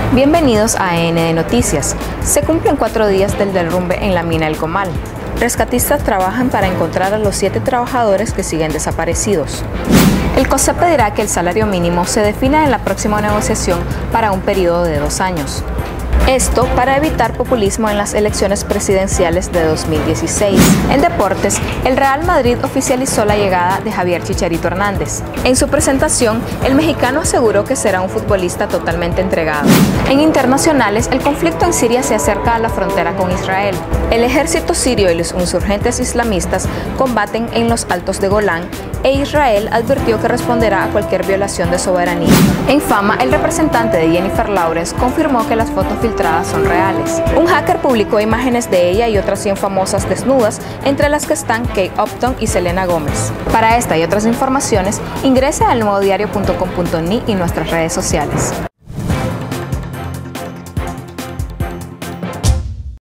Bienvenidos a AND Noticias. Se cumplen 4 días del derrumbe en la mina El Comal. Rescatistas trabajan para encontrar a los 7 trabajadores que siguen desaparecidos. El COSEP pedirá que el salario mínimo se defina en la próxima negociación para un periodo de 2 años. Esto para evitar populismo en las elecciones presidenciales de 2016. En deportes, el Real Madrid oficializó la llegada de Javier Chicharito Hernández. En su presentación, el mexicano aseguró que será un futbolista totalmente entregado. En internacionales, el conflicto en Siria se acerca a la frontera con Israel. El ejército sirio y los insurgentes islamistas combaten en los Altos de Golán e Israel advirtió que responderá a cualquier violación de soberanía. En Fama, el representante de Jennifer Lawrence confirmó que las fotos filtradas son reales. Un hacker publicó imágenes de ella y otras 100 famosas desnudas, entre las que están Kate Upton y Selena Gómez. Para esta y otras informaciones, ingrese al nuevodiario.com.ni y nuestras redes sociales.